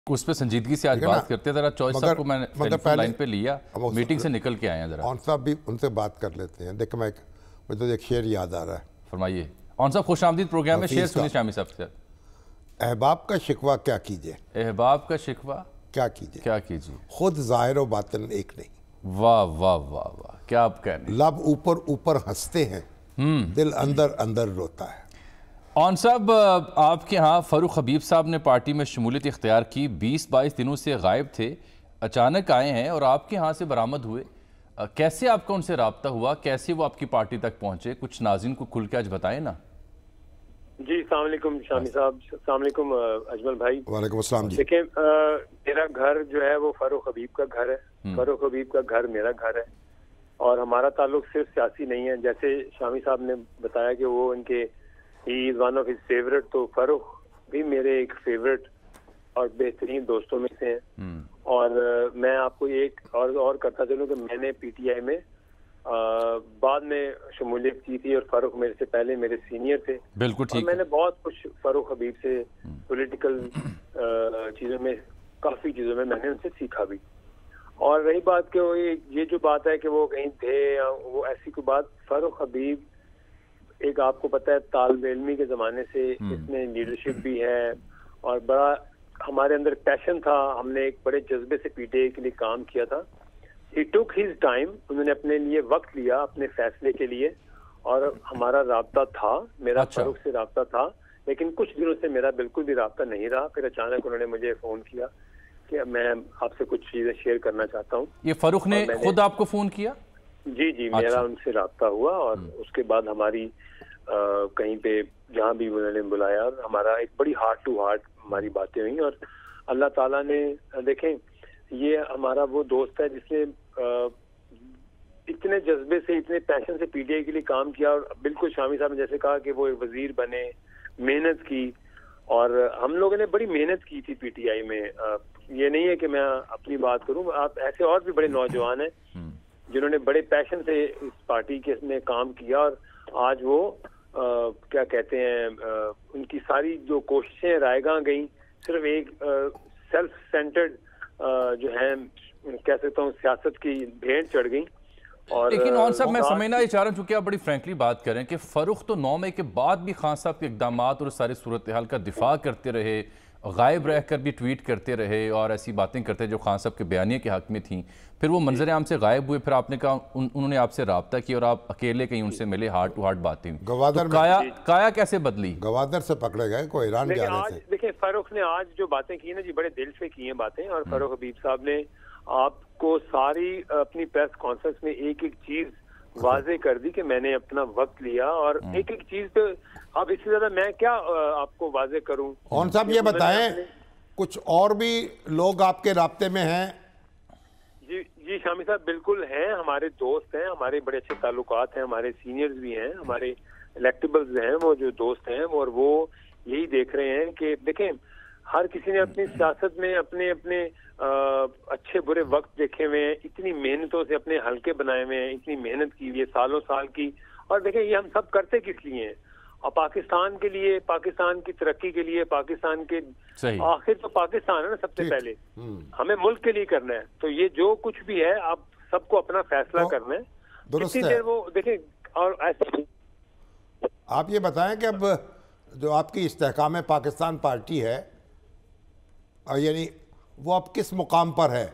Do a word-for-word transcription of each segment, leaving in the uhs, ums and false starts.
उस पे संजीदगी से आज बात करते हैं। जरा चॉइस साहब को मैंने टेलीफोन लाइन पे लिया, मीटिंग से निकल के आए हैं। जरा ऑन साहब भी उनसे बात कर लेते हैं। देखो मैं मुझे तो एक शेर याद आ रहा है। फरमाइए ऑन साहब, खुशामदीद प्रोग्राम में। शेर सुनिए शामी साहब से। अहबाब का शिकवा क्या कीजिए, अहबाब का शिकवा क्या कीजिए, क्या कीजिए, खुद जाहिर व बातिन एक नहीं। वाह वाह वाह वाह, क्या आप कहने। लब ऊपर ऊपर हंसते हैं, दिल अंदर अंदर रोता है। ऑन साहब, आपके यहाँ फ़ारूक हबीब साहब ने पार्टी में शमूलियत इख्तियार की, बीस बाईस दिनों से गायब थे, अचानक आए हैं और आपके यहाँ से बरामद हुए। कैसे आपका उनसे रब्ता हुआ, कैसे वो आपकी पार्टी तक पहुँचे, कुछ नाज़रीन को खुल के आज बताएं ना। जी अस्सलाम वालेकुम शामी साहब, अस्सलाम वालेकुम अजमल भाई। वालेकुम अस्सलाम जी। देखिए, मेरा घर जो है वो फारूक हबीब का घर है। फारूक हबीब का घर मेरा घर है और हमारा ताल्लुक सिर्फ सियासी नहीं है। जैसे शामी साहब ने बताया कि वो इनके ही is one of his favourite, तो फारूक भी मेरे एक फेवरेट और बेहतरीन दोस्तों में से हैं। और uh, मैं आपको एक और और करता चलूँ कि मैंने पीटीआई में आ, बाद में शमूलियत की थी और फारूक मेरे से पहले मेरे सीनियर थे। बिल्कुल ठीक। मैंने बहुत कुछ फारूक हबीब से पॉलिटिकल चीज़ों में, काफ़ी चीज़ों में मैंने उनसे सीखा भी। और रही बात कि वो ये, ये जो बात है कि वो कहीं थे या वो ऐसी कोई बात, फारूक हबीब एक आपको पता है तालिब इल्मी के ज़माने से इसमें लीडरशिप भी है और बड़ा हमारे अंदर पैशन था। हमने एक बड़े जज्बे से पीटीआई के लिए काम किया था। ही टुक हिज टाइम, उन्होंने अपने लिए वक्त लिया अपने फैसले के लिए और हमारा राब्ता था, मेरा अच्छा। फारूक से राब्ता था, लेकिन कुछ दिनों से मेरा बिल्कुल भी राब्ता नहीं रहा। फिर अचानक उन्होंने मुझे फ़ोन किया कि मैं आपसे कुछ चीज़ें शेयर करना चाहता हूँ। ये फारूक ने खुद आपको फ़ोन किया? जी जी, अच्छा। मेरा उनसे राब्ता हुआ और उसके बाद हमारी आ, कहीं पे जहाँ भी उन्होंने बुलाया और हमारा एक बड़ी हार्ट टू हार्ट हमारी बातें हुई। और अल्लाह ताला ने, देखें ये हमारा वो दोस्त है जिसने इतने जज्बे से, इतने पैशन से पीटीआई के लिए काम किया। और बिल्कुल शामी साहब ने जैसे कहा कि वो एक वजीर बने, मेहनत की और हम लोगों ने बड़ी मेहनत की थी पीटीआई में। ये नहीं है कि मैं अपनी बात करूं, आप ऐसे और भी बड़े नौजवान हैं जिन्होंने बड़े पैशन से इस पार्टी के में काम किया और आज वो आ, क्या कहते हैं, आ, उनकी सारी जो कोशिशें रायगा गई सिर्फ एक सेल्फ सेंटर्ड जो है, कह सकता हूँ सियासत की भेंट चढ़ गई। और लेकिन ऑन साहब, मैं समझना ही चाह रहा हूँ, चूंकि आप बड़ी फ्रैंकली बात करें कि फारूक तो नौ मई के बाद भी खान साहब के इकदाम और सारी सूरत हाल का दिफा करते रहे, गायब रहकर भी ट्वीट करते रहे और ऐसी बातें करते जो खान साहब के बयानिए के हक में थी। फिर वो मंजर आम से गायब हुए, फिर आपने कहा उन, उन्होंने आपसे रब्ता किया और आप अकेले कहीं उनसे मिले, हार्ट टू हार्ट बातें हुई। गवादर तो काया काया कैसे बदली? गवादर से पकड़े गए, कोई ईरान जा रहे थे। देखिए, फारूक ने आज जो बातें की ना जी, बड़े दिल से की हैं बातें। और फारूक हबीब साहब ने आपको सारी अपनी प्रेस कॉन्फ्रेंस में एक एक चीज वाजे कर दी कि मैंने अपना वक्त लिया और एक एक चीज पे। अब इससे ज्यादा मैं क्या आपको वाजे करूं। कौन साहब ये बताएं, कुछ और भी लोग आपके राब्ते में हैं? जी जी शामी साहब, बिल्कुल हैं, हमारे दोस्त हैं, हमारे बड़े अच्छे ताल्लुकात हैं, हमारे सीनियर्स भी हैं, हमारे इलेक्टेबल्स हैं, वो जो दोस्त हैं। और वो यही देख रहे हैं कि देखें, हर किसी ने अपनी सियासत में अपने अपने आ, अच्छे बुरे वक्त देखे हुए हैं, इतनी मेहनतों से अपने हल्के बनाए हुए हैं, इतनी मेहनत की हुई है सालों साल की। और देखें, ये हम सब करते किस लिए हैं? और पाकिस्तान के लिए, पाकिस्तान की तरक्की के लिए, पाकिस्तान के, आखिर तो पाकिस्तान है ना सबसे पहले, हमें मुल्क के लिए करना है। तो ये जो कुछ भी है, आप सबको अपना फैसला करना है। कितनी देर वो देखें। और ऐसे आप ये बताएं कि अब जो आपकी इस्तेहकाम पाकिस्तान पार्टी है, यानी वो अब किस मुकाम पर है?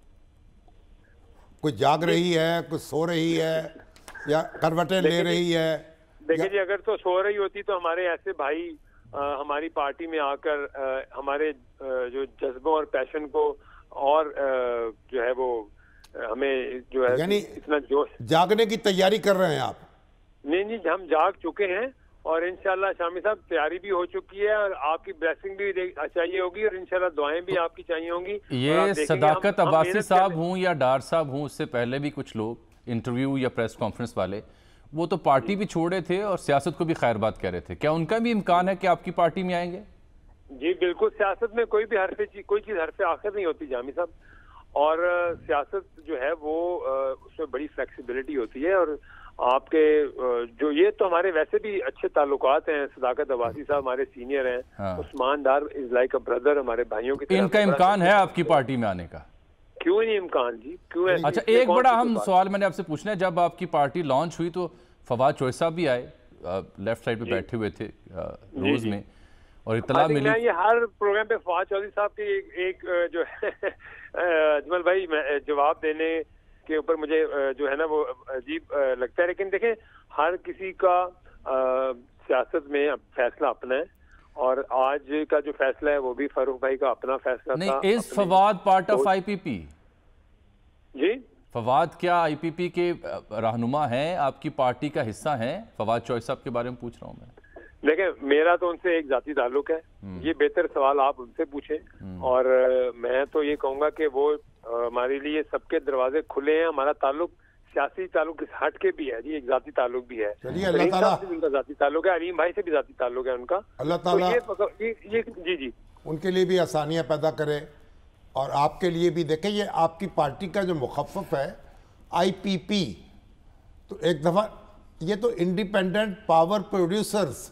कुछ जाग रही है, कुछ सो रही है या करवटें ले रही है? देखिए जी, अगर तो सो रही होती तो हमारे ऐसे भाई आ, हमारी पार्टी में आकर आ, हमारे आ, जो जज्बों और पैशन को और आ, जो है वो हमें जो है यानी इतना जोश, जागने की तैयारी कर रहे हैं आप? नहीं नहीं, हम जाग चुके हैं और इंशाल्लाह शामी साहब तैयारी भी हो चुकी है और आपकी ब्लेसिंग भी चाहिए होगी और इंशाल्लाह दुआएं भी आपकी चाहिए होंगी। ये सदाकत अब्बासी साहब हूँ या डार साहब हूँ, उससे पहले भी कुछ लोग इंटरव्यू या प्रेस कॉन्फ्रेंस वाले, वो तो पार्टी भी छोड़े थे और सियासत को भी खैर बात कह रहे थे। क्या उनका भी इम्कान है कि आपकी पार्टी में आएंगे? जी बिल्कुल, सियासत में कोई भी हरफे कोई चीज हरफे आखिर नहीं होती जामी साहब। और सियासत जो है वो उसमें बड़ी फ्लेक्सिबिलिटी होती है और आपके जो ये तो हमारे वैसे भी अच्छे ताल्लुकात हैं। सदाकत अब्बासी साहब हमारे सीनियर हैं। हाँ। Usman Dar is like a brother, हमारे भाइयों की। इनका इम्कान है आपकी पार्टी में आने का? क्यों नहीं इम्कान जी, क्यों है? अच्छा, एक बड़ा अहम सवाल मैंने आपसे पूछना है, जब आपकी पार्टी लॉन्च हुई तो फवाद चौधरी साहब भी आए, लेफ्ट साइड पे बैठे हुए थे रोज में, और इतला मिली। मैं ये हर प्रोग्राम पे फवाद चौधरी साहब की एक, एक जो है अजमल भाई जवाब देने के ऊपर मुझे जो है ना वो अजीब लगता है, लेकिन देखें हर किसी का आ, सियासत में फैसला अपना है, और आज का जो फैसला है वो भी फारूक भाई का अपना फैसला नहीं, था। Is Fawad part of IPP? जी, फवाद क्या आईपीपी के रहनुमा हैं, आपकी पार्टी का हिस्सा हैं? फवाद चौधरी साहब के बारे में पूछ रहा हूँ मैं। देखें मेरा तो उनसे एक जाती ताल्लुक है, ये बेहतर सवाल आप उनसे पूछें, और मैं तो ये कहूँगा कि वो हमारे लिए सबके दरवाजे खुले हैं। हमारा ताल्लुक सियासी ताल्लुक हट के भी है जी, एक जाती ताल्लुक भी है। अल्लाह ताला से भी उनका जाती ताल्लुक है, अलीम भाई से भी जाती ताल्लुक है उनका। अल्लाह ताला तो ये, ये, ये जी जी उनके लिए भी आसानियाँ पैदा करे, और आपके लिए भी। देखें ये आपकी पार्टी का जो मुखफ़फ़ है आईपीपी, तो एक दफ़ा ये तो इंडिपेंडेंट पावर प्रोड्यूसर्स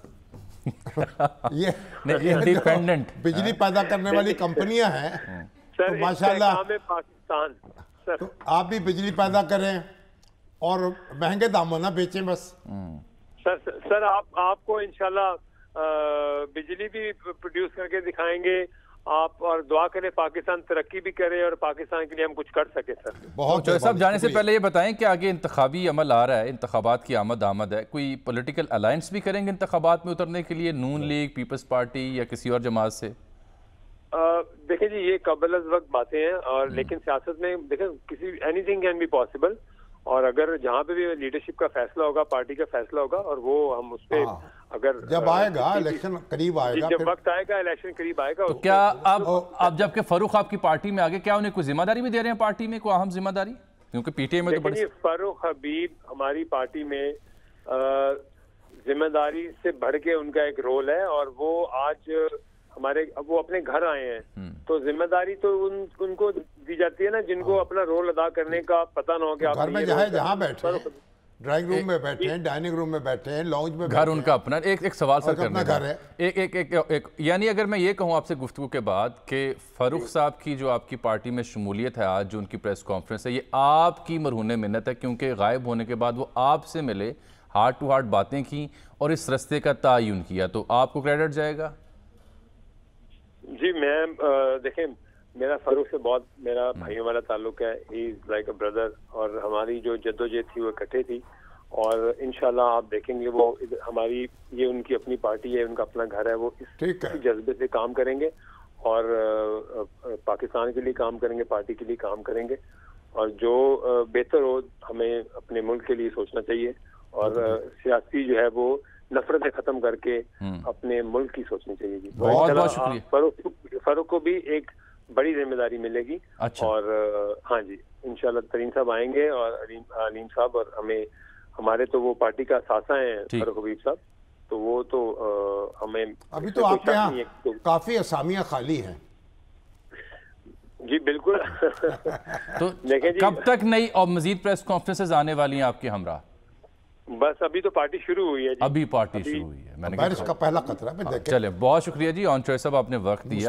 ये इंडिपेंडेंट बिजली पैदा करने वाली कंपनियां हैं, तो माशाल्लाह पाकिस्तान सर, तो आप भी बिजली पैदा करें और महंगे दामों ना बेचें बस। सर सर आप आपको इंशाल्लाह बिजली भी प्रोड्यूस करके दिखाएंगे आप, और दुआ करें पाकिस्तान तरक्की भी करे और पाकिस्तान के लिए हम कुछ कर सके। सर बहुत तो सब जाने से पहले ये बताएं कि आगे इंतखाबी अमल आ रहा है, इंतखाबात की आमद आमद है, कोई पॉलिटिकल अलायंस भी करेंगे इंतखाबात में उतरने के लिए, नून लीग, पीपल्स पार्टी या किसी और जमात से? देखिए जी, ये कबल अज़ वक्त बातें हैं, और लेकिन सियासत में देखें किसी एनीथिंग कैन बी पॉसिबल, और अगर जहाँ पे भी लीडरशिप का फैसला होगा, पार्टी का फैसला होगा, और वो हम उस पे अगर जब आएगा इलेक्शन करीब आएगा, जब वक्त आएगा इलेक्शन करीब आएगा, तो क्या अब अब जबकि फारूक आपकी पार्टी में आगे, क्या उन्हें कोई जिम्मेदारी भी दे रहे हैं पार्टी में, कोई अहम जिम्मेदारी? क्योंकि पीटीआई में तो बड़ी फारूक हबीब हमारी पार्टी में जिम्मेदारी से बढ़ के उनका एक रोल है, और वो आज हमारे अब वो अपने घर आए हैं, तो जिम्मेदारी तो उन उनको दी जाती है ना, जिनको अपना रोल अदा करने का पता ना हो कि घर में जहाँ जहाँ बैठे हैं, ड्राइंग रूम में बैठे हैं, डाइनिंग रूम में बैठे हैं, लॉन्ज में, घर उनका अपना। एक एक सवाल सर करने घर है, एक एक एक, एक यानी अगर मैं ये कहूँ आपसे गुफ्तगू के बाद कि फारूक साहब की जो आपकी पार्टी में शमूलियत है, आज जो उनकी प्रेस कॉन्फ्रेंस है, ये आपकी मरहून मिन्नत है, क्योंकि गायब होने के बाद वो आपसे मिले, हार्ट टू हार्ट बातें की और इस रस्ते का तयन किया, तो आपको क्रेडिट जाएगा? जी मैं देखें मेरा फारूक से बहुत मेरा भाइयों वाला ताल्लुक है, he is like a brother, और हमारी जो जद्दोजहद थी वो इकट्ठे थी, और इंशाल्लाह आप देखेंगे वो हमारी ये उनकी अपनी पार्टी है, उनका अपना घर है, वो इस जज्बे से काम करेंगे, और पाकिस्तान के लिए काम करेंगे, पार्टी के लिए काम करेंगे, और जो बेहतर हो हमें अपने मुल्क के लिए सोचना चाहिए, और सियासी जो है वो नफरतें खत्म करके अपने मुल्क की सोचनी चाहिए जी। बहुत बहुत शुक्रिया। फारूक फारूक को भी एक बड़ी जिम्मेदारी मिलेगी। अच्छा। और हाँ जी इंशाल्लाह तरीन साहब आएंगे, और अलीम साहब, और हमें हमारे तो वो पार्टी का सासा है फारूक हबीब साहब, तो वो तो आ, हमें अभी तो आपके यहाँ तो काफी असामियाँ खाली हैं जी। बिल्कुल तो कब तक नई और मजीद प्रेस कॉन्फ्रेंसेज आने वाली हैं आपके हमरा? बस अभी तो पार्टी शुरू हुई है जी। अभी पार्टी शुरू हुई है, मैंने बारिश का पहला खतरा। चले, बहुत शुक्रिया जी ऑन चॉइस साहब, आपने वक्त दिया।